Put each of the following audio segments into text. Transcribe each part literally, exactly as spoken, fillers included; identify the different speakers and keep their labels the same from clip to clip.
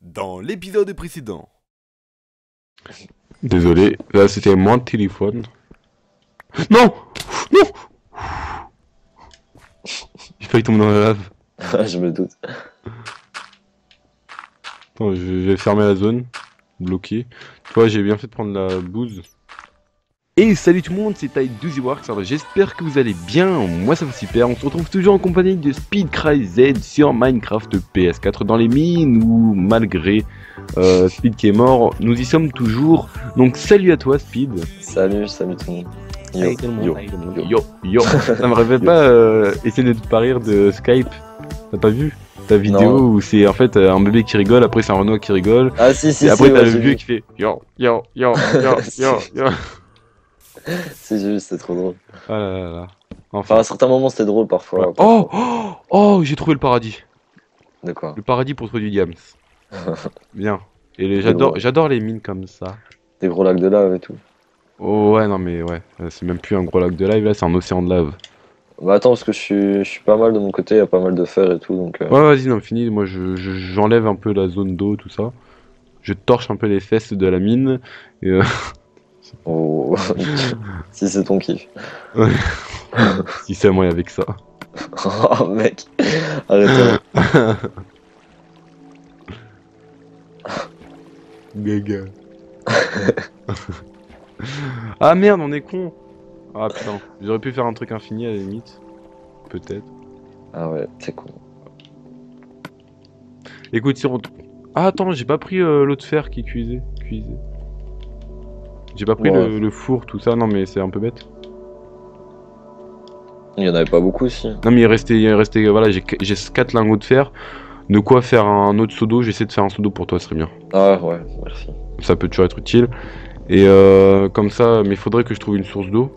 Speaker 1: dans l'épisode précédent.
Speaker 2: Désolé, là c'était moins de téléphone. Non. Non. J'ai failli tomber dans la lave.
Speaker 3: Je me doute.
Speaker 2: Attends, je vais fermer la zone. Bloqué. Toi, j'ai bien fait de prendre la bouse. Et salut tout le monde, c'est TyDouzyWorks, alors j'espère que vous allez bien, moi ça va super, on se retrouve toujours en compagnie de SpeedCryZ sur Minecraft P S quatre dans les mines, où malgré euh, Speed qui est mort, nous y sommes toujours, donc salut à toi Speed.
Speaker 3: Salut, salut tout le monde. Yo,
Speaker 2: Salut tout le monde,
Speaker 3: yo,
Speaker 2: salut tout le monde.
Speaker 3: yo.
Speaker 2: yo, yo. Ça me rêvait pas euh, essayer de te pas rire de Skype, t'as pas vu ta vidéo
Speaker 3: Non.
Speaker 2: où c'est en fait un bébé qui rigole, après c'est un Renoir qui rigole,
Speaker 3: Ah si, si,
Speaker 2: et
Speaker 3: si,
Speaker 2: après t'as
Speaker 3: ouais,
Speaker 2: le
Speaker 3: j'ai
Speaker 2: vieux
Speaker 3: vu.
Speaker 2: qui fait yo, yo, yo, yo, yo, yo.
Speaker 3: Si, j'ai vu, c'était trop drôle.
Speaker 2: Ah là là là.
Speaker 3: Enfin, à certains moments, c'était drôle parfois.
Speaker 2: Ouais.
Speaker 3: parfois.
Speaker 2: Oh, oh, oh, j'ai trouvé le paradis.
Speaker 3: De quoi?
Speaker 2: Le paradis pour trouver du diams. Bien. Et les-
Speaker 3: Des
Speaker 2: j'adore,
Speaker 3: gros-
Speaker 2: j'adore les mines comme ça.
Speaker 3: Des gros lacs de lave et tout.
Speaker 2: Oh ouais, non mais ouais, euh, c'est même plus un gros lac de lave là, c'est un océan de lave.
Speaker 3: Bah attends, parce que je suis, je suis pas mal de mon côté, il y a pas mal de fer et tout, donc... euh,
Speaker 2: Ouais, vas-y, non, fini. Moi, je, je- j'enlève un peu la zone d'eau, tout ça. Je torche un peu les fesses de la mine. Et, euh,
Speaker 3: oh. Si c'est ton kiff.
Speaker 2: si c'est moi avec ça.
Speaker 3: Oh mec, arrête.
Speaker 2: Gaga. Ah merde, on est con. Ah putain, j'aurais pu faire un truc infini à la limite. Peut-être.
Speaker 3: Ah ouais, c'est con.
Speaker 2: Écoute, si on... Ah attends, j'ai pas pris euh, l'eau de fer qui cuisait. cuisait. J'ai pas pris
Speaker 3: Ouais.
Speaker 2: le, le four, tout ça, non mais c'est un peu bête.
Speaker 3: Il y en avait pas beaucoup aussi.
Speaker 2: Non mais il restait, il restait voilà, j'ai j'ai quatre lingots de fer. De quoi faire un autre seau d'eau, j'essaie de faire un seau d'eau pour toi, ce serait bien.
Speaker 3: Ah ouais, merci.
Speaker 2: Ça peut toujours être utile. Et euh, comme ça, mais il faudrait que je trouve une source d'eau.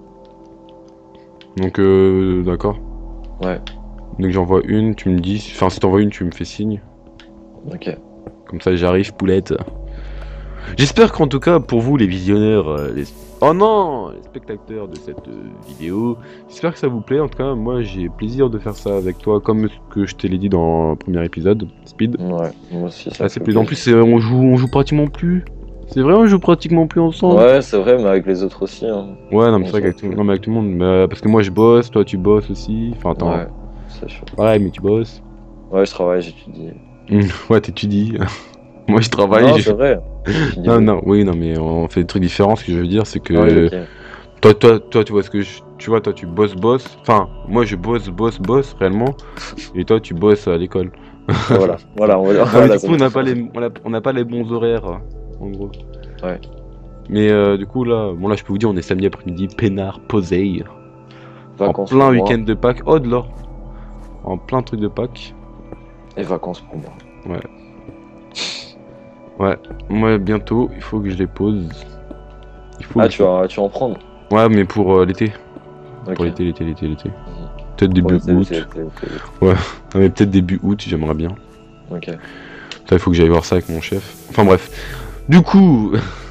Speaker 2: Donc euh, d'accord.
Speaker 3: Ouais,
Speaker 2: Dès que j'en vois une, tu me dis... Enfin si t'en vois une, tu me fais signe.
Speaker 3: ok.
Speaker 2: Comme ça j'arrive, poulette. J'espère qu'en tout cas, pour vous les visionneurs, euh, les... Oh non, les spectateurs de cette euh, vidéo, j'espère que ça vous plaît. En tout cas, moi j'ai plaisir de faire ça avec toi, comme ce que je te l'ai dit dans le premier épisode, Speed.
Speaker 3: Ouais, moi aussi ça
Speaker 2: Ah,
Speaker 3: me
Speaker 2: c'est
Speaker 3: fait
Speaker 2: plus. En plus,
Speaker 3: plaisir.
Speaker 2: c'est- on joue, on joue pratiquement plus. C'est vrai, on joue pratiquement plus ensemble.
Speaker 3: Ouais, c'est vrai, mais avec les autres aussi. Hein.
Speaker 2: Ouais, non, mais
Speaker 3: On
Speaker 2: c'est vrai qu'avec
Speaker 3: s'en
Speaker 2: tout...
Speaker 3: fout.
Speaker 2: non, mais avec tout le monde. Mais, euh, parce que moi je bosse, toi tu bosses aussi. Enfin, attends.
Speaker 3: Ouais, c'est chaud.
Speaker 2: Ouais, mais tu bosses.
Speaker 3: Ouais, je travaille, j'étudie.
Speaker 2: Ouais, t'étudies. Moi je travaille.
Speaker 3: Non,
Speaker 2: j'ai-
Speaker 3: c'est vrai. J'étudie
Speaker 2: Non,
Speaker 3: beaucoup.
Speaker 2: non, oui, non, mais on fait des trucs différents. Ce que je veux dire, c'est que.
Speaker 3: Ah oui, ok.
Speaker 2: Toi, toi, toi, tu vois ce que je... Tu vois, toi, tu bosses, bosses. Enfin, moi, je bosse, bosse, bosse, réellement. Et toi, tu bosses à l'école.
Speaker 3: Voilà, voilà, on va dire.
Speaker 2: Non, mais
Speaker 3: voilà,
Speaker 2: du coup, on
Speaker 3: ça-
Speaker 2: n'a pas les, on a, on n'a pas les bons horaires, en gros.
Speaker 3: Ouais.
Speaker 2: Mais euh, du coup, là, bon, là, je peux vous dire, on est samedi après-midi, peinard, posé. En
Speaker 3: Vacances
Speaker 2: plein
Speaker 3: pour moi.
Speaker 2: week-end de Pâques. Oh, de l'or. En plein truc de Pâques.
Speaker 3: Et vacances pour moi.
Speaker 2: Ouais. Moi, bientôt, il faut que je les pose. Il faut
Speaker 3: Ah,
Speaker 2: que
Speaker 3: tu vas, tu vas en prendre.
Speaker 2: Ouais, mais pour euh, l'été.
Speaker 3: Ok.
Speaker 2: Pour l'été, l'été, l'été, l'été.
Speaker 3: Mhm.
Speaker 2: Peut-être
Speaker 3: Pour
Speaker 2: début
Speaker 3: l'été,
Speaker 2: août.
Speaker 3: l'été, l'été, l'été.
Speaker 2: Ouais, mais peut-être début août, j'aimerais bien.
Speaker 3: Ok.
Speaker 2: Ça, il faut que j'aille voir ça avec mon chef. Enfin bref. Du coup...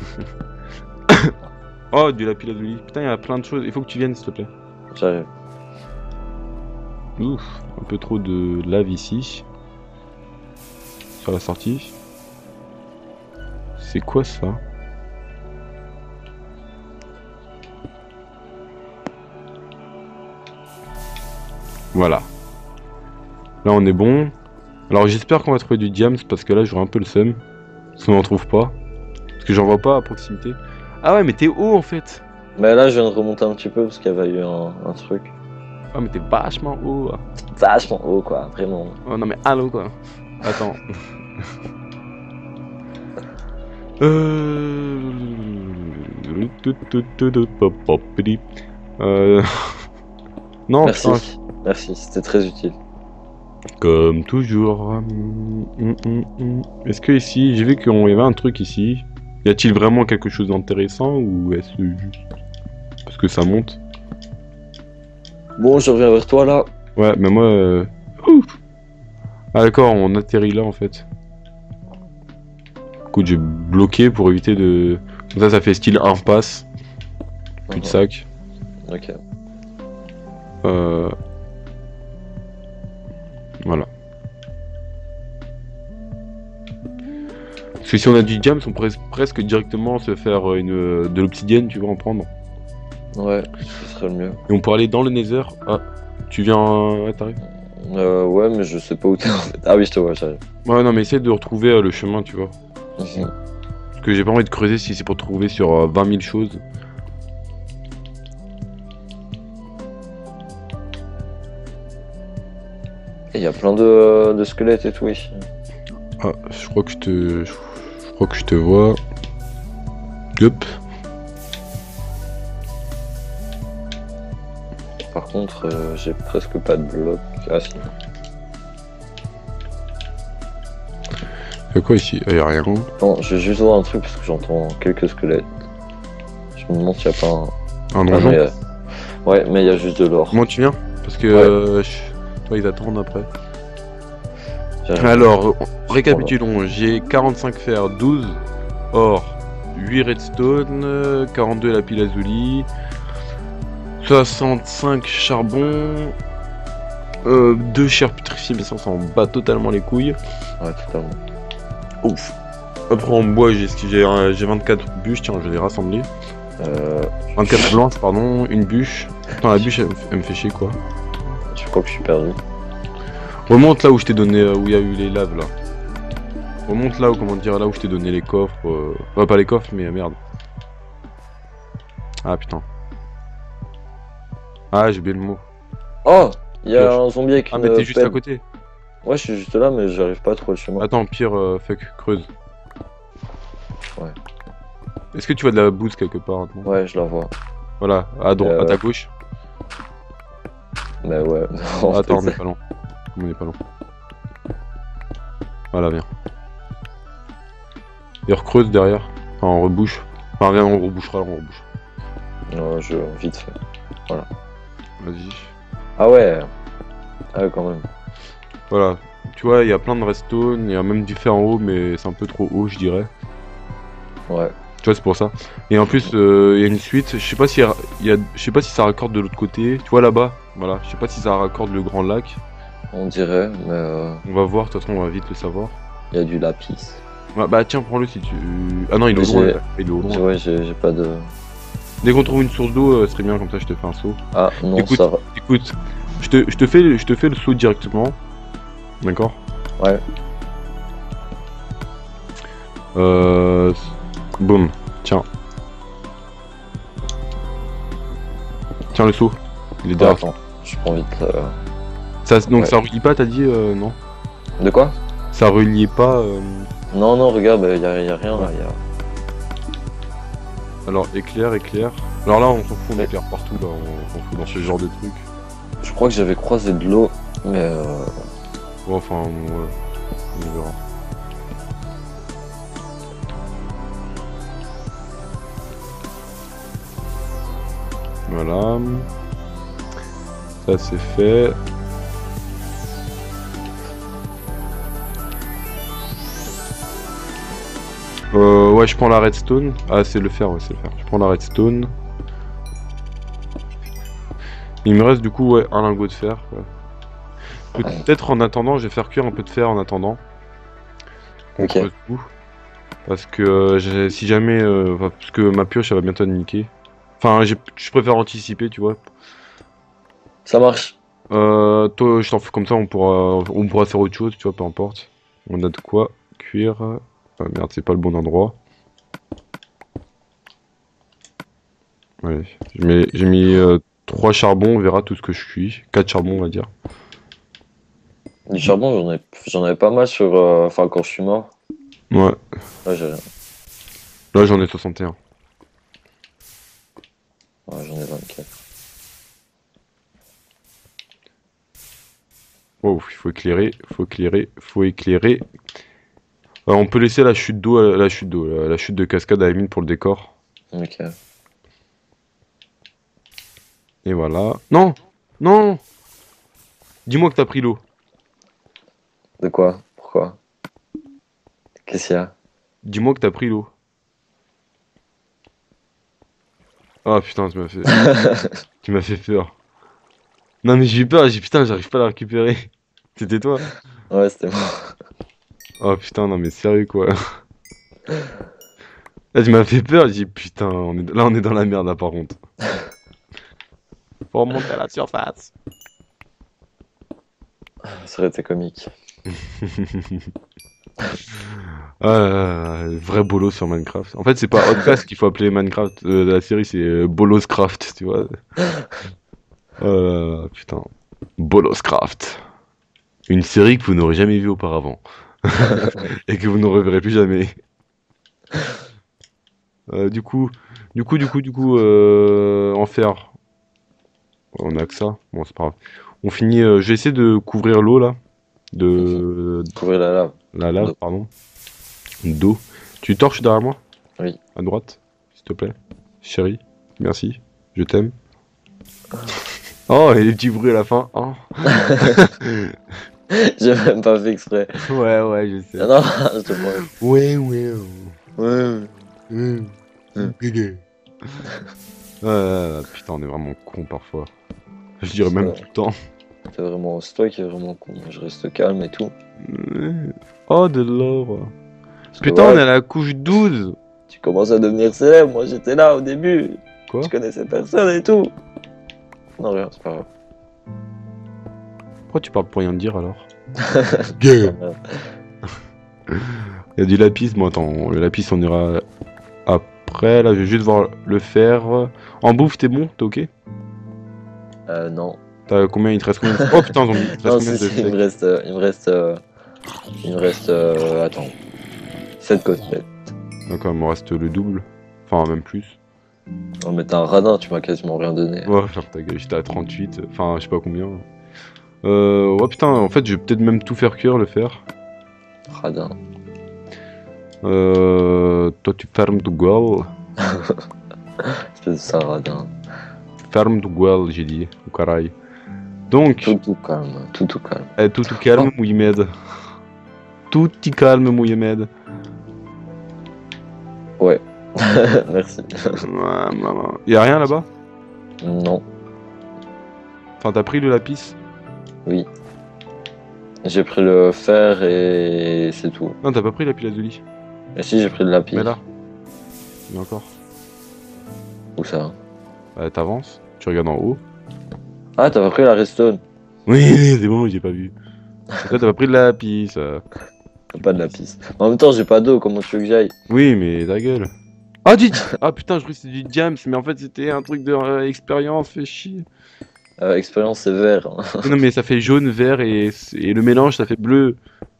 Speaker 2: Oh, du lapis lazuli. Putain, il y a plein de choses. Il faut que tu viennes, s'il te plaît.
Speaker 3: J'arrive.
Speaker 2: Ouf, un peu trop de lave ici. Sur la sortie. C'est quoi ça? Voilà. Là, on est bon. Alors, j'espère qu'on va trouver du diams, parce que là, j'aurai un peu le seum. Parce qu'on n'en trouve pas. Parce que j'en vois pas à proximité. Ah ouais, mais t'es haut, en fait.
Speaker 3: Mais là, je viens de remonter un petit peu parce qu'il y avait eu un, un truc.
Speaker 2: Ah, mais t'es vachement haut.
Speaker 3: Vachement haut, quoi, vraiment.
Speaker 2: Oh non mais allô quoi. Attends. euh... euh... Non, putain,
Speaker 3: Merci. Merci, c'était très utile.
Speaker 2: comme toujours. Hum, hum, hum, hum. Est-ce que ici, j'ai vu qu'il y avait un truc ici. Y a-t-il vraiment quelque chose d'intéressant ou est-ce juste parce que ça monte?
Speaker 3: Bon, je reviens vers toi là.
Speaker 2: Ouais, mais moi. Euh... ouf. Ah d'accord, on atterrit là en fait. Écoute, j'ai bloqué pour éviter de. Comme ça, ça fait style impasse. Cul de sac.
Speaker 3: Ok.
Speaker 2: Euh... Voilà. que si on a du diamant, on pourrait presque directement se faire une, de l'obsidienne, tu vas en prendre.
Speaker 3: Ouais, ce serait le mieux.
Speaker 2: Et on pourrait aller dans le nether. Ah, tu viens... Ouais, t'arrives.
Speaker 3: Euh, ouais, mais je sais pas où t'es en fait. Ah oui, je te vois, j'arrive.
Speaker 2: Ouais, non, mais essaye de retrouver euh, le chemin, tu vois.
Speaker 3: Mhm.
Speaker 2: Parce que j'ai pas envie de creuser si c'est pour trouver sur euh, vingt mille choses.
Speaker 3: Il y a plein de, de squelettes et tout ici.
Speaker 2: Ah, je crois que je te... Je crois que je te vois. Hop.
Speaker 3: Par contre, euh, j'ai presque pas de blocs. Ah si.
Speaker 2: Y'a quoi ici? Ah, y'a rien.
Speaker 3: Attends, je vais juste voir un truc parce que j'entends quelques squelettes. Je me demande s'il y a pas un...
Speaker 2: Un
Speaker 3: Ah,
Speaker 2: donjon?
Speaker 3: mais, euh, ouais, mais il y a juste de l'or.
Speaker 2: Comment tu viens? Parce que...
Speaker 3: Ouais.
Speaker 2: euh, je- Toi, ils attendent après.
Speaker 3: J'arrive.
Speaker 2: Alors, récapitulons. J'ai quarante-cinq fer, douze or, huit redstone, euh, quarante-deux lapis lazuli, soixante-cinq charbon, euh, deux chairs putrifiées, mais ça on s'en bat totalement les couilles.
Speaker 3: Ouais, totalement.
Speaker 2: Ouf. Après en bois j'ai j'ai euh, j'ai vingt-quatre bûches, tiens je vais les rassembler.
Speaker 3: Euh,
Speaker 2: vingt-quatre blanches pardon, une bûche. Attends la bûche elle, me fait- elle me fait chier quoi.
Speaker 3: je crois que je suis perdu.
Speaker 2: Remonte là où je t'ai donné, euh, où il y a eu les laves là. Remonte là où, comment dire, là où je t'ai donné les coffres. Euh... Ouais, pas les coffres, mais merde. Ah putain. Ah, j'ai oublié le mot.
Speaker 3: Oh, il y a
Speaker 2: Pioche.
Speaker 3: un zombie avec
Speaker 2: Ah,
Speaker 3: une
Speaker 2: mais t'es juste à
Speaker 3: pelle.
Speaker 2: côté.
Speaker 3: Ouais, je suis juste là, mais j'arrive pas à trouver le chemin.
Speaker 2: Attends, pire, euh, fuck, creuse.
Speaker 3: Ouais.
Speaker 2: Est-ce que tu vois de la bouse quelque part non?
Speaker 3: Ouais, je la vois.
Speaker 2: Voilà, à, droite,
Speaker 3: Euh,
Speaker 2: à ta gauche.
Speaker 3: Mais ouais. en fait,
Speaker 2: Attends, on
Speaker 3: c'est-
Speaker 2: est pas loin. On est pas loin. Voilà, viens. Et recreuse derrière. Enfin, on rebouche. Enfin, viens, on rebouchera, on rebouche.
Speaker 3: Non, je... vite fait.
Speaker 2: Vas-y.
Speaker 3: Ah ouais. Ah ouais, quand même.
Speaker 2: Voilà. Tu vois, il y a plein de redstone, il y a même du fer en haut, mais c'est un peu trop haut, je dirais.
Speaker 3: Ouais.
Speaker 2: Tu vois, c'est pour ça. Et en plus, euh, il y a une suite. Je sais pas si il y a, je sais pas si ça raccorde de l'autre côté. Tu vois là-bas. Voilà. Je sais pas si ça raccorde le grand lac.
Speaker 3: On dirait, mais euh,
Speaker 2: On va voir. De toute façon, on va vite le savoir.
Speaker 3: il y a du lapis.
Speaker 2: Ouais, bah tiens, prends-le si tu. Ah non, il est
Speaker 3: Mais
Speaker 2: au loin.
Speaker 3: j'ai-
Speaker 2: là. Il est au loin.
Speaker 3: Ouais, j'ai j'ai pas de...
Speaker 2: Dès qu'on trouve une source d'eau, euh, ce serait bien comme ça. Je te fais un saut.
Speaker 3: Ah non,
Speaker 2: Écoute.
Speaker 3: ça va.
Speaker 2: Écoute, je te, je te fais, je te fais le saut directement. D'accord.
Speaker 3: Ouais.
Speaker 2: Euh. Boum. Tiens. Tiens le saut. Il est
Speaker 3: Ouais,
Speaker 2: derrière.
Speaker 3: attends, je prends vite. euh,
Speaker 2: Ça, donc
Speaker 3: Ouais.
Speaker 2: ça relie pas, t'as dit euh, non?
Speaker 3: De quoi?
Speaker 2: Ça reliait pas. euh,
Speaker 3: Non, non, regarde, il y a, y a rien là. y a-
Speaker 2: Alors éclair, éclair. Alors là on s'en fout, on
Speaker 3: Ouais.
Speaker 2: éclaire partout là, on s'en fout dans ce genre de truc.
Speaker 3: Je crois que j'avais croisé de l'eau, mais euh...
Speaker 2: Bon, enfin, ouais, on verra. Voilà. Ça c'est fait. Euh, ouais, je prends la redstone. Ah, c'est le fer, ouais, c'est le fer. Je prends la redstone. Il me reste du coup, ouais, un lingot de fer. Ouais. Peut-être en attendant, je vais faire cuire un peu de fer en attendant. On
Speaker 3: Ok.
Speaker 2: creuse tout. Parce que euh, j'ai- si jamais. euh, enfin, parce que ma pioche elle va bientôt être niquée. Enfin, j'ai- je préfère anticiper, tu vois.
Speaker 3: Ça marche.
Speaker 2: Euh, toi, je t'en fais comme ça, on pourra, on pourra faire autre chose, tu vois, peu importe. On a de quoi cuire. Ah merde, c'est pas le bon endroit. Allez, je mets- j'ai mis trois charbons, on verra tout ce que je cuis. quatre charbons, on va dire.
Speaker 3: Du charbon, j'en ai... j'en avais pas mal sur... euh, Enfin, quand je suis mort.
Speaker 2: Ouais,
Speaker 3: Là, j'ai rien.
Speaker 2: là j'en ai soixante et un.
Speaker 3: Ouais, j'en ai vingt-quatre.
Speaker 2: Wow, il faut éclairer, faut éclairer, faut éclairer. Euh, on peut laisser la chute d'eau, à- la chute d'eau, la, la chute de cascade à la mine pour le décor.
Speaker 3: Ok.
Speaker 2: Et voilà. Non! Non! Dis-moi que t'as pris l'eau.
Speaker 3: De quoi? Pourquoi? Qu'est-ce qu'il y a?
Speaker 2: Dis-moi que t'as pris l'eau. Ah putain, tu m'as fait... tu m'as fait peur. Non mais j'ai eu peur, j'ai putain, j'arrive pas à la récupérer. C'était toi?
Speaker 3: Ouais, c'était moi.
Speaker 2: Oh putain, non mais sérieux quoi. Là, tu m'as fait peur, j'ai dit putain, on est... là on est dans la merde là par contre. Faut remonter à la surface.
Speaker 3: Ça aurait été comique.
Speaker 2: Euh, vrai bolo sur Minecraft. En fait, c'est pas Outcast qu'il faut appeler Minecraft euh, de la série, c'est euh, Boloscraft, tu vois. Euh, putain. Boloscraft. Une série que vous n'aurez jamais vue auparavant. Et que vous ne reverrez plus jamais. Euh, du coup, du coup, du coup, du coup, euh, en faire. On a que ça. Bon, c'est pas grave. On finit. Euh, je vais essayer de couvrir l'eau là. De.
Speaker 3: Couvrir la lave.
Speaker 2: La lave,
Speaker 3: D'eau.
Speaker 2: pardon. D'eau. Tu torches derrière moi?
Speaker 3: Oui.
Speaker 2: À droite, s'il te plaît. Chérie, merci. Je t'aime. Oh, et les petits bruits à la fin. Oh.
Speaker 3: J'ai même pas fait exprès.
Speaker 2: Ouais, ouais, je sais.
Speaker 3: Ah non, je te promets.
Speaker 2: Ouais, ouais.
Speaker 3: Ouais.
Speaker 2: ouais.
Speaker 3: Mm.
Speaker 2: Ouais. Ah, putain, on est vraiment con parfois. Je dirais même
Speaker 3: Ouais.
Speaker 2: tout le temps.
Speaker 3: C'est vraiment, c'est toi qui es vraiment con. Moi, je reste calme et tout.
Speaker 2: Oh, de l'or.
Speaker 3: Parce que
Speaker 2: Putain, on
Speaker 3: voilà,
Speaker 2: est à la couche douze.
Speaker 3: tu commences à devenir célèbre. Moi, j'étais là au début.
Speaker 2: Quoi?
Speaker 3: Je connaissais personne et tout. Non, rien, c'est pas grave.
Speaker 2: Pourquoi tu parles pour rien dire alors? Gay. Il y a du lapis, bon attends, le lapis on ira après, là je vais juste voir le fer. En bouffe t'es bon? T'es ok?
Speaker 3: Euh, non.
Speaker 2: T'as combien? Il te reste combien? Oh putain zombie, il te reste
Speaker 3: Non,
Speaker 2: combien
Speaker 3: si,
Speaker 2: de
Speaker 3: si, il me
Speaker 2: steak?
Speaker 3: reste, euh, il me reste, euh, il me reste, euh, attends, sept côtelettes.
Speaker 2: D'accord, il me reste le double, enfin même plus.
Speaker 3: Non, mais t'es un radin, tu m'as quasiment rien donné.
Speaker 2: Ouais, ferme ta gueule, j'étais à trente-huit, enfin je sais pas combien. Euh, ouais putain, en fait je vais peut-être même tout faire cuire le fer.
Speaker 3: Radin.
Speaker 2: Euh, toi tu fermes ta gueule.
Speaker 3: Espèce de sale radin.
Speaker 2: Ferme ta gueule, j'ai dit, au carail. Donc,
Speaker 3: Tout, tout calme, tout, tout calme.
Speaker 2: eh, tout tout calme,
Speaker 3: Oh.
Speaker 2: Mohamed. Tout y calme, Mohamed.
Speaker 3: Ouais. Merci.
Speaker 2: Y'a rien là-bas?
Speaker 3: Non,
Speaker 2: Enfin, t'as pris le lapis?
Speaker 3: oui. J'ai pris le fer et c'est tout.
Speaker 2: Non, t'as pas pris la pile à lit.
Speaker 3: Et si, j'ai pris le lapis.
Speaker 2: Mais là. Mais encore.
Speaker 3: Où ça?
Speaker 2: Bah, t'avances, tu regardes en haut.
Speaker 3: Ah, t'as pas pris la redstone?
Speaker 2: Oui, c'est bon, j'ai pas vu. Et toi, t'as pas pris le lapis. euh.
Speaker 3: Pas de lapis. En même temps, j'ai pas d'eau, comment tu veux que j'aille?
Speaker 2: Oui, mais ta gueule. Ah, du... ah putain, je croyais que c'était du diams, mais en fait, c'était un truc de euh, expérience, fais chier.
Speaker 3: Euh, expérience, c'est vert. Hein.
Speaker 2: Mais non, mais ça fait jaune, vert et, et le mélange, ça fait bleu.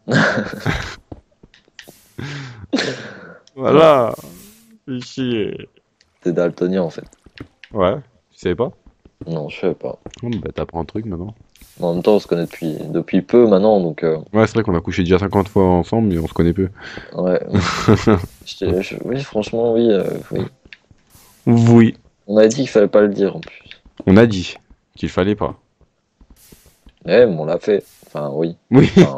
Speaker 2: Voilà. Fais chier.
Speaker 3: T'es daltonien en fait.
Speaker 2: Ouais, tu savais pas?
Speaker 3: Non, je sais pas.
Speaker 2: Oh, bah, t'apprends un truc maintenant.
Speaker 3: En même temps, on se connaît depuis, depuis peu maintenant, donc euh,
Speaker 2: Ouais, c'est vrai qu'on a couché déjà cinquante fois ensemble, mais on se connaît peu.
Speaker 3: ouais. Je t'ai- je- oui, franchement, oui, euh, oui.
Speaker 2: Oui.
Speaker 3: On a dit qu'il fallait pas le dire en plus.
Speaker 2: On a dit qu'il fallait pas.
Speaker 3: Eh, mais on l'a fait. Enfin, oui.
Speaker 2: Oui,
Speaker 3: Enfin,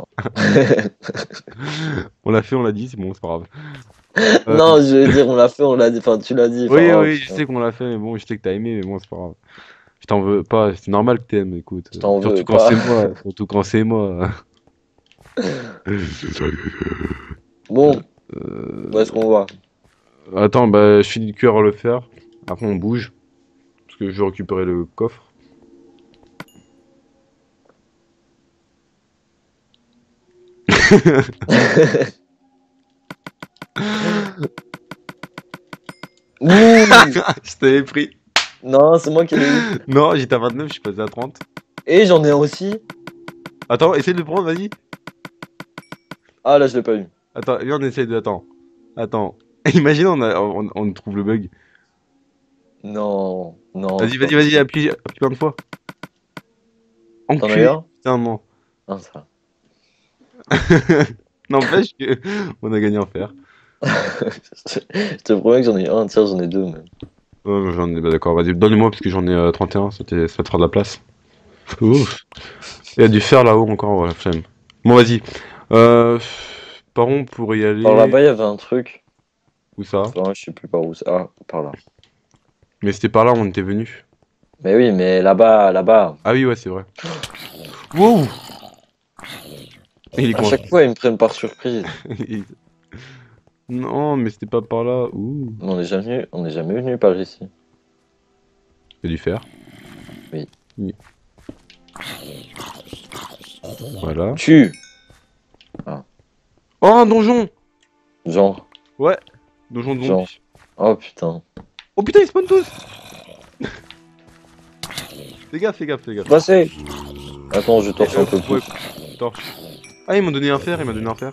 Speaker 2: on l'a fait, on l'a dit, c'est bon, c'est pas grave. Euh,
Speaker 3: non, je veux dire, on l'a fait, on l'a dit. Enfin, tu l'as dit. Enfin,
Speaker 2: Oui,
Speaker 3: oh,
Speaker 2: oui, je
Speaker 3: putain,
Speaker 2: sais qu'on l'a fait, mais bon, je sais que t'as aimé, mais bon, c'est pas grave. Je t'en veux pas, c'est normal que t'aimes, écoute.
Speaker 3: je t'en
Speaker 2: Surtout
Speaker 3: veux
Speaker 2: quand
Speaker 3: pas.
Speaker 2: c'est moi, surtout quand c'est moi.
Speaker 3: Bon,
Speaker 2: Euh,
Speaker 3: où est-ce qu'on va?
Speaker 2: Attends, bah, je finis de cuire le fer. Après, on bouge. Parce que je vais récupérer le coffre.
Speaker 3: Ouh.
Speaker 2: Je t'avais pris.
Speaker 3: Non, c'est moi qui l'ai eu.
Speaker 2: Non, j'étais à vingt-neuf, je suis passé à trente.
Speaker 3: Et j'en ai un aussi.
Speaker 2: Attends, essaye de le prendre, vas-y.
Speaker 3: Ah, là, je l'ai pas eu.
Speaker 2: Attends, viens, on essaye de. Attends. Attends. Imagine, on, a, on, on trouve le bug.
Speaker 3: Non, non.
Speaker 2: Vas-y,
Speaker 3: c'est
Speaker 2: vas-y,
Speaker 3: pas
Speaker 2: vas-y,
Speaker 3: possible.
Speaker 2: appuie, appuie plein de fois.
Speaker 3: T'en as eu
Speaker 2: Enculé.
Speaker 3: un?
Speaker 2: Putain, non.
Speaker 3: Ah, ça.
Speaker 2: N'empêche que on a gagné en fer.
Speaker 3: Je te promets que j'en ai eu un, tiens, j'en ai deux même.
Speaker 2: Oh, j'en ai, bah d'accord, vas-y, donne-moi parce que j'en ai euh, trente et un, ça, te- ça va te faire de la place. Ouf. Il y a du fer là-haut encore, ouais, flemme. Bon, vas-y. Euh, par contre, pour y aller.
Speaker 3: Par là-bas, il y avait un truc.
Speaker 2: Où ça?
Speaker 3: Enfin, je sais plus par où c'est. Ah, par là.
Speaker 2: Mais c'était par là où on était venu.
Speaker 3: Mais oui, mais là-bas, là-bas.
Speaker 2: Ah oui, ouais, c'est vrai. Wow! Il est
Speaker 3: À
Speaker 2: content.
Speaker 3: chaque fois, ils me prennent par surprise.
Speaker 2: Il- Non, mais c'était pas par là. Ouh.
Speaker 3: On n'est jamais, on n'est jamais venu par ici.
Speaker 2: Il y a du fer.
Speaker 3: Oui.
Speaker 2: Oui. Voilà.
Speaker 3: Tu.
Speaker 2: Oh, un donjon!
Speaker 3: Genre.
Speaker 2: Ouais. Donjon de
Speaker 3: Genre.
Speaker 2: zombies.
Speaker 3: Oh putain.
Speaker 2: Oh putain, ils spawnent tous! Fais gaffe, fais gaffe, fais gaffe.
Speaker 3: Passez. Attends, je torche
Speaker 2: Euh,
Speaker 3: un peu
Speaker 2: ouais,
Speaker 3: plus.
Speaker 2: torche. Ah, ils m'ont donné un fer, ils m'ont donné un fer.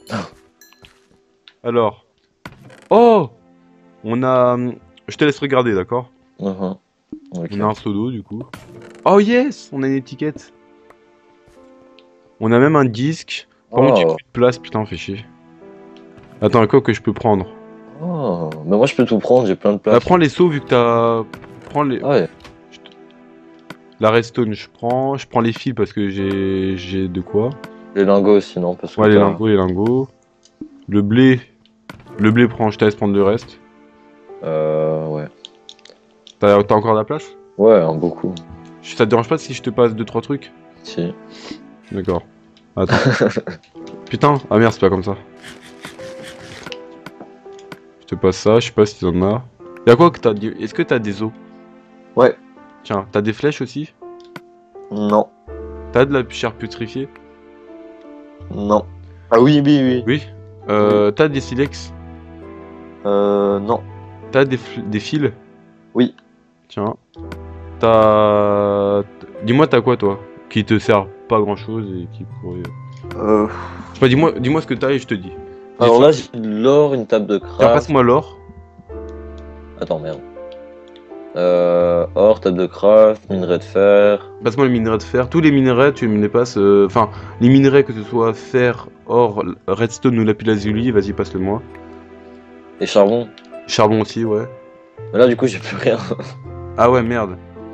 Speaker 2: Alors. Oh! On a. Je te laisse regarder, d'accord?
Speaker 3: Mhm. Ok.
Speaker 2: On a un seau d'eau, du coup. Oh yes! On a une étiquette. On a même un disque. Par contre, j'ai
Speaker 3: Oh.
Speaker 2: plus de place, putain, fait chier. Attends, quoi que je peux prendre?
Speaker 3: Oh. Mais moi je peux tout prendre, j'ai plein de
Speaker 2: Bah,
Speaker 3: place.
Speaker 2: prends les seaux vu que t'as. Prends les.
Speaker 3: Ah ouais.
Speaker 2: La redstone, je prends. Je prends les fils parce que j'ai. J'ai de quoi.
Speaker 3: Les lingots aussi, non? Parce que
Speaker 2: Ouais, les
Speaker 3: t'as-
Speaker 2: lingots, les lingots. Le blé. Le blé, prends, je te laisse prendre le reste.
Speaker 3: Euh. Ouais.
Speaker 2: T'as t'as encore de la place?
Speaker 3: Ouais, hein, beaucoup.
Speaker 2: Ça te dérange pas si je te passe deux trois trucs?
Speaker 3: Si.
Speaker 2: D'accord. Attends. Putain, ah merde, c'est pas comme ça. Je te passe ça, je sais pas si t'en as. Y'a quoi que t'as dit? Est-ce que t'as des os?
Speaker 3: Ouais.
Speaker 2: Tiens, t'as des flèches aussi?
Speaker 3: Non.
Speaker 2: T'as de la chair putrifiée?
Speaker 3: Non. Ah oui, oui, oui.
Speaker 2: Oui. Euh, T'as des silex?
Speaker 3: Euh. Non.
Speaker 2: T'as des, fl- des fils?
Speaker 3: Oui.
Speaker 2: Tiens. T'as... Dis-moi t'as quoi toi? Qui te sert pas grand chose et qui pourrait...
Speaker 3: Euh.
Speaker 2: Je sais pas, dis-moi dis-moi ce que t'as et je te dis.
Speaker 3: Alors
Speaker 2: Dis-
Speaker 3: là, j'ai de l'or, une table de
Speaker 2: Tiens,
Speaker 3: craft.
Speaker 2: passe-moi l'or.
Speaker 3: Attends, merde. Euh. Or, table de craft, minerai de fer.
Speaker 2: Passe-moi les minerais de fer. Tous les minerais, tu me les passes. euh, Enfin, les minerais, que ce soit fer, or, redstone ou lapis lazuli, vas-y, passe-le-moi.
Speaker 3: Et charbon.
Speaker 2: Charbon aussi, ouais.
Speaker 3: Mais là, du coup, j'ai plus rien.
Speaker 2: Ah ouais, merde.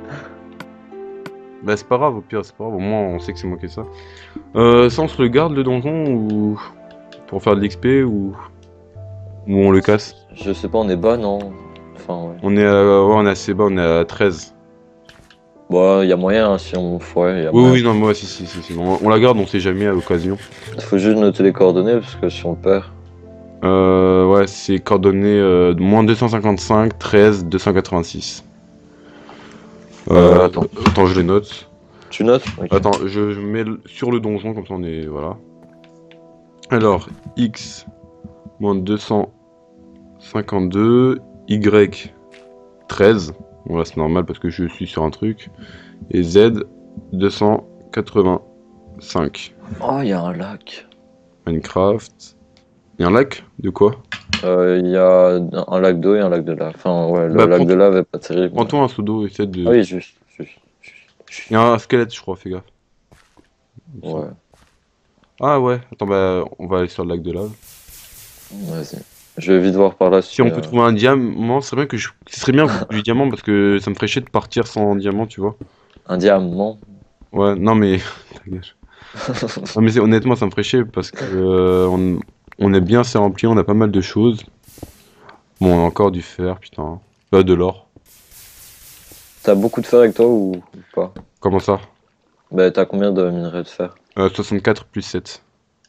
Speaker 2: Bah, c'est pas grave, au pire, c'est pas grave. Au moins, on sait que c'est moi qui ai ça. Euh, ça, on se le garde le donjon ou. Pour faire de l'X P ou. Ou on le casse?
Speaker 3: Je sais pas, on est bas, non? Enfin, ouais.
Speaker 2: On est, à... ouais, on est assez bas, on est à treize.
Speaker 3: Bon, il y a moyen, hein, si on. Ouais, y a
Speaker 2: Oui,
Speaker 3: moyen.
Speaker 2: oui, non, moi, si, si, si, si. On, on la garde, on sait jamais à l'occasion.
Speaker 3: Faut juste noter les coordonnées parce que si on le perd.
Speaker 2: Euh, ouais, c'est coordonné euh, moins deux cent cinquante-cinq, treize, deux cent quatre-vingt-six. Euh,
Speaker 3: Euh,
Speaker 2: attends, attends, je les note.
Speaker 3: Tu notes? Ok.
Speaker 2: Attends, je, je mets le- sur le donjon, comme ça on est. Voilà. Alors, X, moins deux cent cinquante-deux, Y, treize. Bon, là c'est normal parce que je suis sur un truc. Et Z, deux cent quatre-vingt-cinq.
Speaker 3: Oh, il y a un lac.
Speaker 2: Minecraft. Il y a un lac? De quoi?
Speaker 3: Euh, Il y a un lac d'eau et un lac de lave. Enfin, ouais, le
Speaker 2: Bah,
Speaker 3: lac
Speaker 2: prends-
Speaker 3: de lave est pas terrible.
Speaker 2: Prends-toi un seau d'eau, essaie de.
Speaker 3: Ah oui, juste. juste, juste.
Speaker 2: Il y a un squelette, je crois, fais gaffe.
Speaker 3: Ouais,
Speaker 2: Ah ouais, attends, bah on va aller sur le lac de lave.
Speaker 3: vas-y. Je vais vite voir par là
Speaker 2: Si on
Speaker 3: euh,
Speaker 2: peut trouver un diamant, ce serait bien que je... ce serait bien du diamant parce que ça me ferait chier de partir sans diamant, tu vois.
Speaker 3: un diamant.
Speaker 2: Ouais, non mais. Ta gueule. Non mais c'est- honnêtement, ça me ferait chier parce que euh, on... on est bien assez rempli, on a pas mal de choses. Bon, on a encore du fer, putain. Bah, de l'or.
Speaker 3: T'as beaucoup de fer avec toi ou, ou pas?
Speaker 2: Comment ça?
Speaker 3: Bah, t'as combien de minerais de fer?
Speaker 2: euh, soixante-quatre plus sept.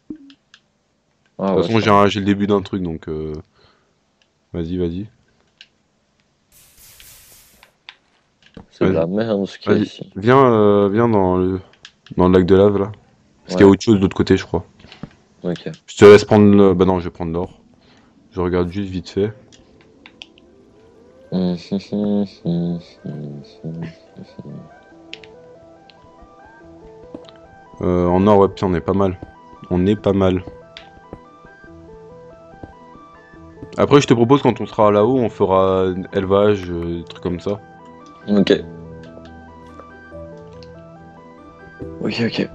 Speaker 3: Ah
Speaker 2: De
Speaker 3: ouais,
Speaker 2: toute façon,
Speaker 3: ça
Speaker 2: j'ai
Speaker 3: va.
Speaker 2: un- j'ai le début d'un truc donc. euh, Vas-y, vas-y.
Speaker 3: C'est de
Speaker 2: Vas-y.
Speaker 3: la merde ce qu'il y a
Speaker 2: Vas-y.
Speaker 3: ici.
Speaker 2: Viens, euh, viens dans le... dans le lac de lave là. Parce qu'il y a
Speaker 3: Ouais.
Speaker 2: autre chose de l'autre côté, je crois.
Speaker 3: Ok.
Speaker 2: Je te laisse prendre le... Bah non, je vais prendre l'or. Je regarde juste vite fait. Euh, en or, ouais, putain, on est pas mal. On est pas mal. Après, je te propose, quand on sera là-haut, on fera élevage, euh, des trucs comme ça.
Speaker 3: Ok. Ok, ok.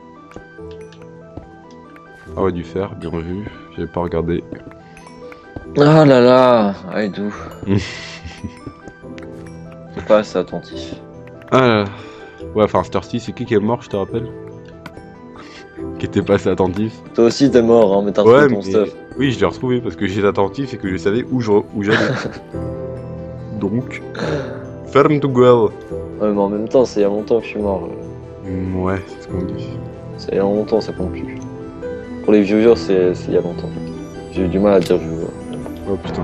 Speaker 2: Ah ouais, du fer, bien vu. J'avais pas regardé.
Speaker 3: Ah là là, Aïdou. Faut pas assez attentif.
Speaker 2: Ah là là. Ouais, enfin, Starcy, c'est qui qui est mort, je te rappelle? Qui était pas assez attentif.
Speaker 3: Toi aussi t'es mort, hein, mais t'as
Speaker 2: Ouais,
Speaker 3: retrouvé ton
Speaker 2: mais...
Speaker 3: stuff.
Speaker 2: Oui, je l'ai retrouvé parce que j'étais attentif et que je savais où je- où j'allais. Donc, ferme to gueule.
Speaker 3: Ouais, mais en même temps, c'est il y a longtemps que je suis mort.
Speaker 2: Mm, ouais, c'est ce qu'on dit.
Speaker 3: C'est il y a longtemps, ça compte plus. Pour les viewers, c'est c'est il y a longtemps. J'ai eu du mal à dire je vois.
Speaker 2: Oh putain.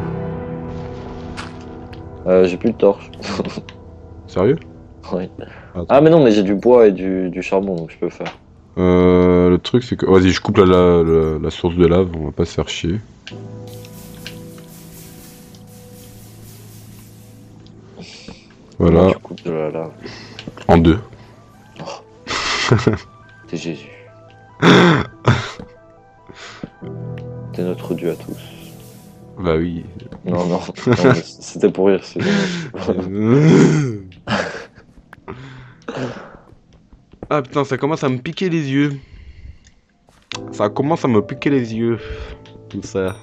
Speaker 3: Euh, j'ai plus de torche.
Speaker 2: Sérieux?
Speaker 3: Oui.
Speaker 2: Attends.
Speaker 3: Ah mais non, mais j'ai du bois et du, du charbon, donc je peux faire.
Speaker 2: Euh, le truc c'est que... Vas-y, je coupe la, la, la, la source de lave, on va pas se faire chier. Voilà,
Speaker 3: Comment tu coupes de la lave?
Speaker 2: en deux.
Speaker 3: T'es Jésus. T'es notre Dieu à tous.
Speaker 2: Bah oui.
Speaker 3: Non, non, non mais c'était pour rire. c'est-
Speaker 2: Ah putain, ça commence à me piquer les yeux. Ça commence à me piquer les yeux. Tout ça.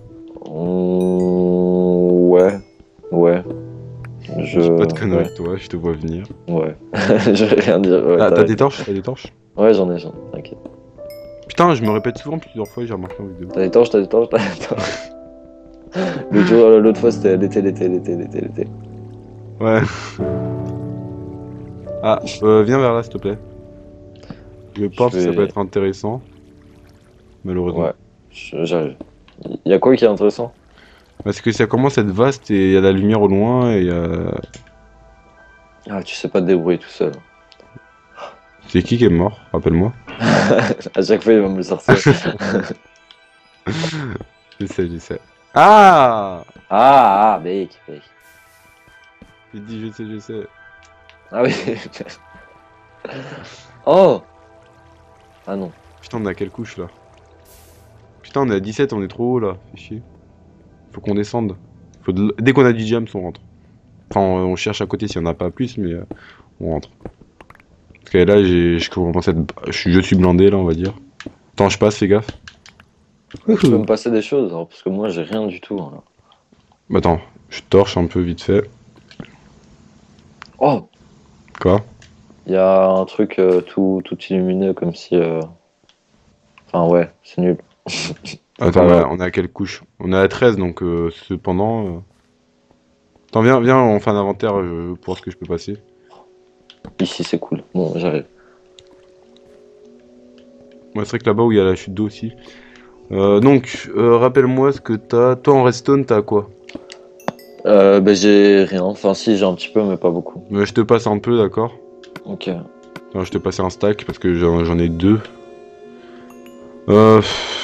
Speaker 3: Oh, ouais, ouais. Je...
Speaker 2: Je dis pas de conneries
Speaker 3: ouais.
Speaker 2: avec toi, je te vois venir.
Speaker 3: Ouais. Je vais rien dire. Ouais,
Speaker 2: Ah, t'as
Speaker 3: t'arrêtes.
Speaker 2: des torches? T'as des torches?
Speaker 3: Ouais, j'en ai, j'en ai, t'inquiète.
Speaker 2: Putain, je me répète souvent plusieurs fois, j'ai remarqué en vidéo.
Speaker 3: T'as des torches, t'as des torches, t'as des torches. Le jour, l'autre fois, c'était l'été, l'été, l'été, l'été, l'été.
Speaker 2: Ouais. Ah, euh, viens vers là, s'il te plaît. Je pense
Speaker 3: Je
Speaker 2: que ça
Speaker 3: vais-
Speaker 2: peut être intéressant. Malheureusement.
Speaker 3: Ouais, je- j'arrive. Y a quoi qui est intéressant?
Speaker 2: Parce que ça commence à être vaste et il y a la lumière au loin et euh...
Speaker 3: Ah, tu sais pas te débrouiller tout seul.
Speaker 2: C'est qui qui est mort? Rappelle-moi.
Speaker 3: À chaque fois, il va me le sortir.
Speaker 2: Je sais, je sais. Ah!
Speaker 3: Ah, ah, mec, mec.
Speaker 2: Il dit je sais, je sais.
Speaker 3: Ah oui. Oh! Ah non.
Speaker 2: Putain, on est à quelle couche là? Putain, on est à dix-sept, on est trop haut là. Fais chier. Faut qu'on descende. Faut de l- Dès qu'on a du jams, on rentre. Enfin, on, on cherche à côté s'il y en a pas plus, mais euh, on rentre. Parce que là, j'ai, je commence à être... je, suis- je suis blindé là, on va dire. Attends, je passe, fais gaffe.
Speaker 3: Tu peux me passer des choses, alors, parce que moi, j'ai rien du tout. Là.
Speaker 2: Bah, attends, je torche un peu vite fait.
Speaker 3: Oh!
Speaker 2: Quoi?
Speaker 3: Il y a un truc euh, tout, tout illuminé, comme si... euh, Enfin, ouais, c'est nul.
Speaker 2: Attends,
Speaker 3: pas
Speaker 2: on,
Speaker 3: grave.
Speaker 2: a, on est à quelle couche? On est à treize, donc euh, cependant... euh, Attends, viens, viens, on fait un inventaire euh, pour voir ce que je peux passer.
Speaker 3: Ici, c'est cool. Bon, j'arrive.
Speaker 2: Ouais, c'est vrai que là-bas où il y a la chute d'eau aussi. Euh, donc, euh, rappelle-moi ce que t'as. Toi en redstone, t'as quoi?
Speaker 3: Euh, bah, j'ai rien. Enfin, si, j'ai un petit peu, mais pas beaucoup.
Speaker 2: Euh, Je te passe un peu, d'accord?
Speaker 3: Ok.
Speaker 2: Enfin, je te passe un stack parce que j'en j'en ai deux. Euh...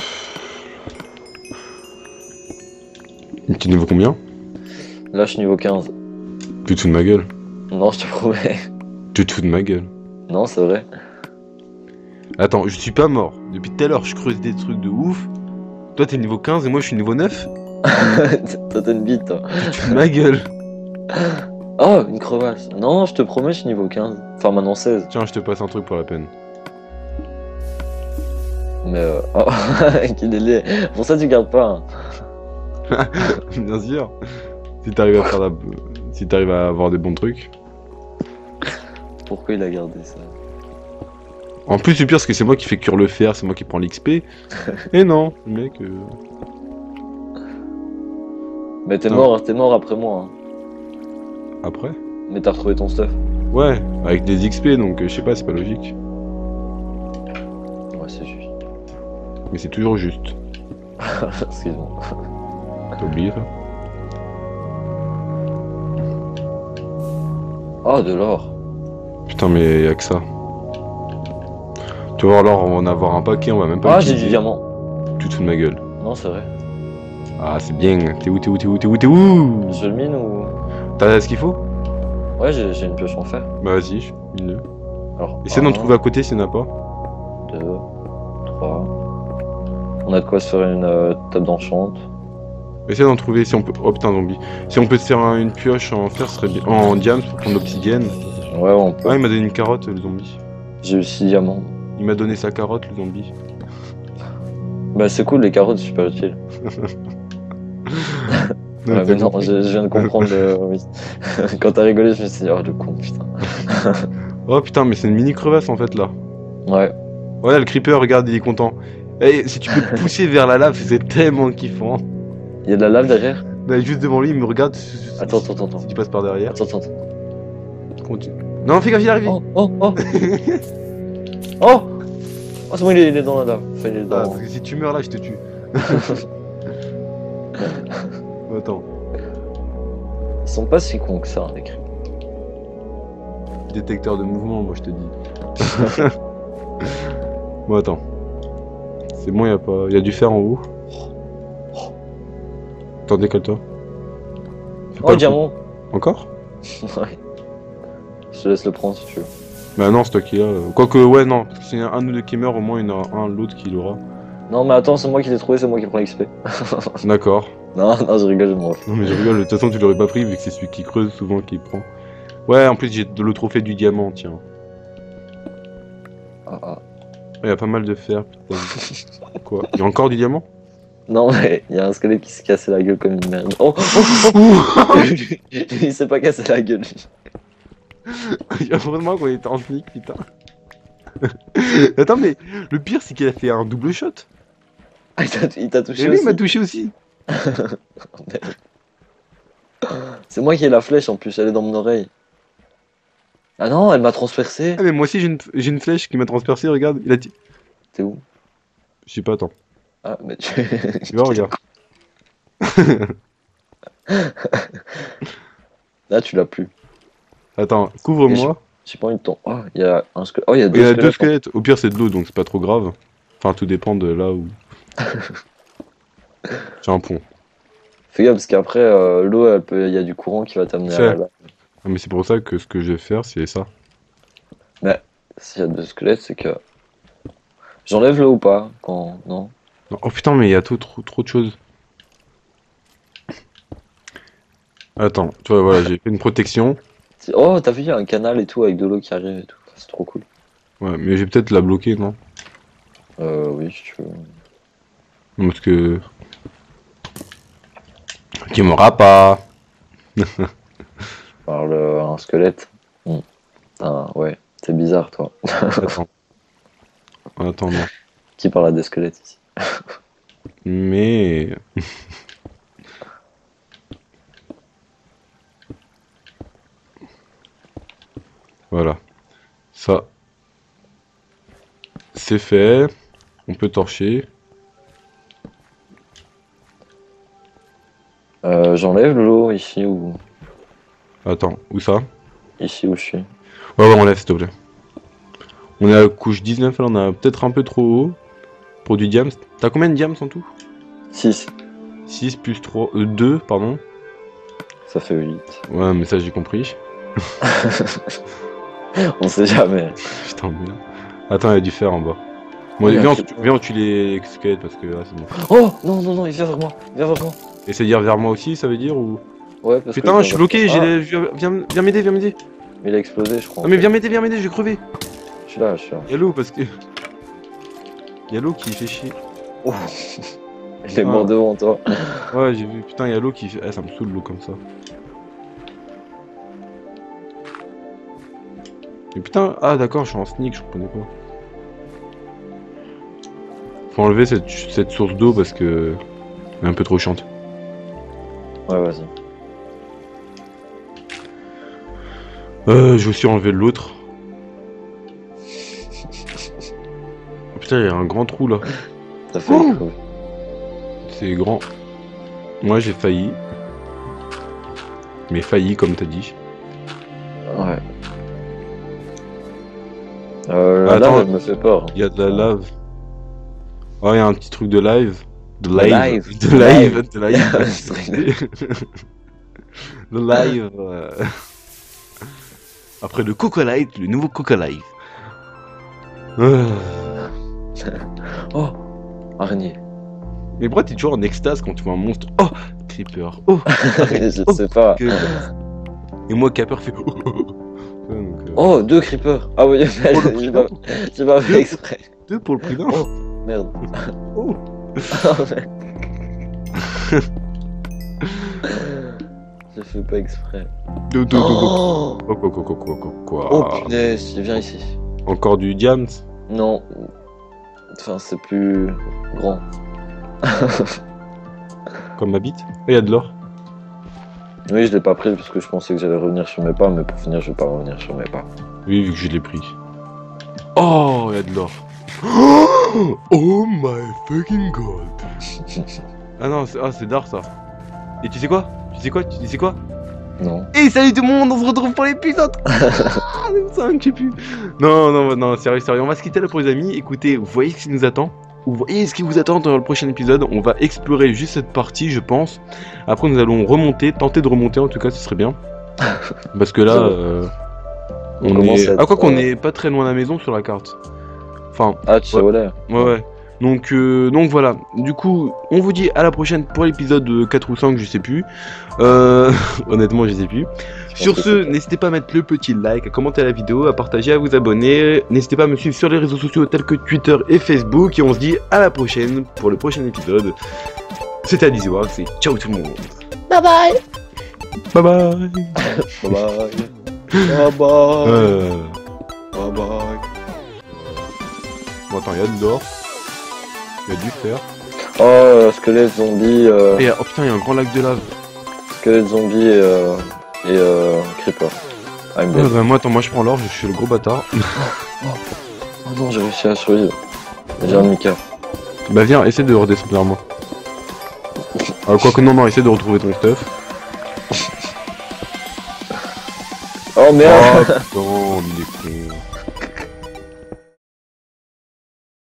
Speaker 2: Tu niveau combien?
Speaker 3: Là, je suis niveau quinze.
Speaker 2: Tu te fous de ma gueule.
Speaker 3: Non, je te promets.
Speaker 2: Tu te fous de ma gueule.
Speaker 3: Non, c'est vrai.
Speaker 2: Attends, je suis pas mort. Depuis tout à l'heure, je creuse des trucs de ouf. Toi, t'es niveau quinze et moi, je suis niveau neuf.
Speaker 3: Toi, t'as une bite, toi.
Speaker 2: Tu te fous de ma gueule.
Speaker 3: Oh, une crevasse. Non, je te promets, je suis niveau quinze. Enfin, maintenant seize.
Speaker 2: Tiens, je te passe un truc pour la peine.
Speaker 3: Mais euh... Oh, qu'il est laid. Pour ça, tu gardes pas. Hein.
Speaker 2: Bien sûr. Si t'arrives à faire la... Si t'arrives à avoir des bons trucs.
Speaker 3: Pourquoi il a gardé ça?
Speaker 2: En plus, le pire, c'est que c'est moi qui fais cuire le fer, c'est moi qui prends l'X P. Et non, le mec. Euh...
Speaker 3: Mais t'es
Speaker 2: Non.
Speaker 3: mort, hein, t'es mort après moi. Hein.
Speaker 2: Après?
Speaker 3: Mais t'as retrouvé ton stuff.
Speaker 2: Ouais, avec des X P, donc euh, je sais pas, c'est pas logique.
Speaker 3: Ouais, c'est juste.
Speaker 2: Mais c'est toujours juste.
Speaker 3: Excuse-moi.
Speaker 2: T'as oublié ça?
Speaker 3: Oh, de l'or.
Speaker 2: Putain, mais y'a que ça. Tu vas voir, alors, on va en avoir un paquet, on va même pas
Speaker 3: Ah, j'ai
Speaker 2: l'utiliser.
Speaker 3: du diamant.
Speaker 2: Tu te fous de ma gueule.
Speaker 3: Non, c'est vrai.
Speaker 2: Ah, c'est bien. T'es où, t'es où, t'es où, t'es où, t'es où?
Speaker 3: Je le mine ou.
Speaker 2: T'as ce qu'il faut?
Speaker 3: Ouais, j'ai j'ai une pioche en fer.
Speaker 2: Bah vas-y, je- mine-le.
Speaker 3: Alors,
Speaker 2: Essaie d'en
Speaker 3: un,
Speaker 2: trouver à côté s'il y en a pas.
Speaker 3: deux, trois. On a de quoi se faire une euh, table d'enchante.
Speaker 2: Essaie d'en trouver si on peut. Oh putain, zombie. Si on peut se faire un- une pioche en fer, ce serait bien. En diams pour prendre l'obsidienne.
Speaker 3: Ouais, on peut.
Speaker 2: Ah, il m'a donné une carotte, le zombie.
Speaker 3: J'ai eu six diamants.
Speaker 2: Il m'a donné sa carotte, le zombie.
Speaker 3: Bah, c'est cool, les carottes, c'est super utile.
Speaker 2: Non,
Speaker 3: Ouais,
Speaker 2: t'as
Speaker 3: mais non,
Speaker 2: compris.
Speaker 3: je, je viens de comprendre le. Oui. Quand t'as rigolé, je me suis dit, oh le con, putain.
Speaker 2: Oh putain, mais c'est une mini crevasse en fait là.
Speaker 3: Ouais.
Speaker 2: Voilà, le creeper, regarde, il est content. Eh, si tu peux te pousser vers la lave, c'est tellement kiffant.
Speaker 3: Il y a de la lave derrière?
Speaker 2: Là, juste devant lui, il me regarde.
Speaker 3: Attends, attends, attends, attends.
Speaker 2: Si tu passes par derrière.
Speaker 3: Attends, attends, attends.
Speaker 2: Continue. Non, fais gaffe, il arrive.
Speaker 3: Oh, oh, oh! Oh! Oh, c'est bon, il est, il est dans la lave. Enfin, il est
Speaker 2: Ah,
Speaker 3: dans.
Speaker 2: parce que si tu meurs là, je te tue. Attends.
Speaker 3: Ils sont pas si cons que ça, hein, les creepers.
Speaker 2: Détecteur de mouvement, moi je te dis. Bon, attends. C'est bon, y a pas. Y a du fer en haut. Attends, décale-toi. Fais pas
Speaker 3: Oh,
Speaker 2: le
Speaker 3: diamant.
Speaker 2: coup. Encore?
Speaker 3: Ouais. Je te laisse le prendre si tu veux.
Speaker 2: Bah non, c'est toi qui l'as. euh. Quoique, ouais, non. Parce que s'il y a un ou deux qui meurt, au moins il y en aura un l'autre qui l'aura.
Speaker 3: Non, mais attends, c'est moi qui l'ai trouvé, c'est moi qui prends l'X P.
Speaker 2: D'accord.
Speaker 3: Non, non, je rigole, je m'en fous.
Speaker 2: Non, mais je rigole, de toute façon, tu l'aurais pas pris vu que c'est celui qui creuse souvent qui prend. Ouais, en plus, j'ai de le trophée du diamant, tiens.
Speaker 3: Ah, ah.
Speaker 2: Il y a pas mal de fer, putain. Quoi? Il y a encore du diamant?
Speaker 3: Non, mais il y a un squelette qui s'est cassé la gueule comme une merde. Oh, oh, oh. Il s'est pas cassé la gueule.
Speaker 2: Il y a vraiment qu'on était en sneak, putain. Attends, mais le pire, c'est qu'il a fait un double shot.
Speaker 3: Ah, il t'a- il t'a touché
Speaker 2: Et lui,
Speaker 3: aussi.
Speaker 2: il m'a touché aussi.
Speaker 3: C'est moi qui ai la flèche en plus, elle est dans mon oreille. Ah non, elle m'a transpercé.
Speaker 2: Ah, mais moi aussi, j'ai une, j'ai une flèche qui m'a transpercé, regarde. Il a dit.
Speaker 3: T'es où?
Speaker 2: Je sais pas, attends.
Speaker 3: Ah, mais tu.
Speaker 2: Tu vois, regarde.
Speaker 3: Là, tu l'as plus.
Speaker 2: Attends, couvre-moi.
Speaker 3: J'ai pas envie de ton. Oh, il y a un squelette. Oh, il y a
Speaker 2: Il
Speaker 3: deux
Speaker 2: y a deux
Speaker 3: squelettes.
Speaker 2: squelettes. Au pire, c'est de l'eau, donc c'est pas trop grave. Enfin, tout dépend de là où. J'ai un pont.
Speaker 3: Fais gaffe, parce qu'après, euh, l'eau, elle peut- il y a du courant qui va t'amener à
Speaker 2: C'est-
Speaker 3: la.
Speaker 2: Ah, mais c'est pour ça que ce que je vais faire, c'est ça.
Speaker 3: S'il y a deux squelettes, c'est que. J'enlève l'eau ou pas quand. Non.
Speaker 2: Non, oh putain, mais il y a tout, trop, trop de choses. Attends, tu vois, voilà, j'ai fait une protection.
Speaker 3: C'est- Oh, t'as vu, il y a un canal et tout avec de l'eau qui arrive et tout. C'est trop cool.
Speaker 2: Ouais, mais j'ai peut-être la bloquer, non?
Speaker 3: Euh, oui, si tu veux.
Speaker 2: Non, parce que. Qui m'aura pas.
Speaker 3: Par le... un squelette. Hmm. Ah, ouais, c'est bizarre, toi.
Speaker 2: Attends. Attends, non.
Speaker 3: Qui parle à des squelettes ici?
Speaker 2: Mais. Voilà. Ça. C'est fait. On peut torcher.
Speaker 3: Euh, j'enlève l'eau ici ou.
Speaker 2: Attends, où ça?
Speaker 3: Ici où je suis.
Speaker 2: Ouais, ouais, on laisse, s'il te plaît. On est à la couche dix-neuf, là, on a peut-être un peu trop haut. Pour du diams. T'as combien de diams en tout?
Speaker 3: six.
Speaker 2: six plus trois. Euh, deux, pardon.
Speaker 3: Ça fait huit.
Speaker 2: Ouais, mais ça, j'ai compris.
Speaker 3: On sait jamais.
Speaker 2: Putain, merde. Attends, il y a du fer en bas. Bon,
Speaker 3: Il y a
Speaker 2: viens,
Speaker 3: un
Speaker 2: on,
Speaker 3: truc.
Speaker 2: viens, on tue les squelettes parce que là, c'est bon.
Speaker 3: Oh non, non, non, il vient vers moi. Il vient vers moi.
Speaker 2: Et c'est dire vers moi aussi, ça veut dire ou.
Speaker 3: Ouais, parce que
Speaker 2: Putain, je suis
Speaker 3: viens
Speaker 2: bloqué,
Speaker 3: vers
Speaker 2: j'ai
Speaker 3: toi.
Speaker 2: les- viens, viens, viens m'aider, viens m'aider.
Speaker 3: Ah, mais il a explosé, je crois.
Speaker 2: Non, mais viens m'aider, viens m'aider, je vais crever.
Speaker 3: Je suis là, je suis là.
Speaker 2: Y'a l'eau parce que. Y'a l'eau qui fait chier.
Speaker 3: Oh. Il est mort devant toi.
Speaker 2: Ouais, j'ai vu, putain, y'a l'eau qui fait. Ah, ça me saoule l'eau comme ça. Et putain, ah d'accord, je suis en sneak, je comprenais pas. Faut enlever cette, cette source d'eau parce que. Elle est un peu trop chiante.
Speaker 3: Ouais, vas-y.
Speaker 2: Euh, je vais aussi enlever l'autre. Oh, putain, il y a un grand trou là.
Speaker 3: T'as fait
Speaker 2: Oh.
Speaker 3: crever.
Speaker 2: C'est grand. Moi j'ai failli. Mais failli comme t'as dit.
Speaker 3: Ouais. Euh, la
Speaker 2: Attends.
Speaker 3: lave, elle me fait peur.
Speaker 2: Il y a de la lave. Oh, il y a un petit truc de live. De
Speaker 3: De
Speaker 2: live.
Speaker 3: live.
Speaker 2: De
Speaker 3: De
Speaker 2: live.
Speaker 3: live.
Speaker 2: De live. De live. euh. Après le Coca Light, le nouveau Coca Live. Ah.
Speaker 3: Oh, araignée.
Speaker 2: Mais pourquoi t'es toujours en extase quand tu vois un monstre? Oh, Creeper. Oh,
Speaker 3: Je
Speaker 2: Oh.
Speaker 3: sais pas.
Speaker 2: que- Et moi, Capper fait. Oh, oh, oh. Ouais, donc, euh,
Speaker 3: Oh, deux creepers. Ah oui, j'ai
Speaker 2: Oh, le
Speaker 3: pas,
Speaker 2: prudent.
Speaker 3: j'ai pas fait exprès.
Speaker 2: Deux pour le prudent.
Speaker 3: Oh, merde.
Speaker 2: Oh.
Speaker 3: J'ai fait pas exprès.
Speaker 2: Deux, deux, deux, deux.
Speaker 3: Oh,
Speaker 2: Quoi, quoi, quoi, quoi, quoi, quoi, quoi.
Speaker 3: oh punaise, viens ici.
Speaker 2: Encore du diams.
Speaker 3: Non. Enfin, c'est plus grand.
Speaker 2: Comme ma bite. Il y a de l'or.
Speaker 3: Oui, je l'ai pas pris parce que je pensais que j'allais revenir sur mes pas, mais pour finir, je vais pas revenir sur mes pas.
Speaker 2: Oui, vu que je l'ai pris. Oh, il y a de l'or. Oh my fucking god. Ah non, c'est ah, c'est d'art ça. Et tu sais quoi? Tu sais quoi? Tu sais quoi?
Speaker 3: Non.
Speaker 2: Et salut tout le monde, on se retrouve pour l'épisode cinq, je sais plus. Non, non, non, sérieux, sérieux, on va se quitter là pour les amis. Écoutez, vous voyez ce qui nous attend? Vous voyez ce qui vous attend dans le prochain épisode? On va explorer juste cette partie, je pense. Après, nous allons remonter, tenter de remonter en tout cas, ce serait bien. Parce que là, euh, on,
Speaker 3: On
Speaker 2: est...
Speaker 3: commence à
Speaker 2: Ah, quoi
Speaker 3: être,
Speaker 2: qu'on
Speaker 3: euh,
Speaker 2: est pas très loin de la maison sur la carte. Enfin,
Speaker 3: Ah, tu sais
Speaker 2: ouais.
Speaker 3: où elle est.
Speaker 2: Ouais, ouais. Donc, euh, donc voilà. Du coup, on vous dit à la prochaine pour l'épisode quatre ou cinq, je sais plus. Euh, honnêtement, je sais plus. Sur
Speaker 3: que
Speaker 2: ce,
Speaker 3: c'est-
Speaker 2: n'hésitez pas à mettre le petit like, à commenter la vidéo, à partager, à vous abonner. N'hésitez pas à me suivre sur les réseaux sociaux tels que Twitter et Facebook. Et on se dit à la prochaine pour le prochain épisode. C'était Aliziwa, c'est ciao tout le monde.
Speaker 1: Bye bye.
Speaker 2: Bye bye.
Speaker 3: Bye bye. Bye bye.
Speaker 2: Euh...
Speaker 3: Bye bye.
Speaker 2: Bon, attends, il y a de l'or. Il y a du fer.
Speaker 3: Oh, euh, squelette zombie. Euh...
Speaker 2: Et oh putain, il y a un grand lac de lave.
Speaker 3: Squelette zombie et, euh, et euh, creeper. I'm
Speaker 2: Ouais,
Speaker 3: dead.
Speaker 2: bah, moi, attends, moi je prends l'or, je suis le gros bâtard.
Speaker 3: Oh non, j'ai réussi à survivre. J'ai un Mika.
Speaker 2: Bah viens, essaie de redescendre vers moi. Ah, quoi que non, non, essaie de retrouver ton stuff.
Speaker 3: Oh merde.
Speaker 2: Oh, non, il est con.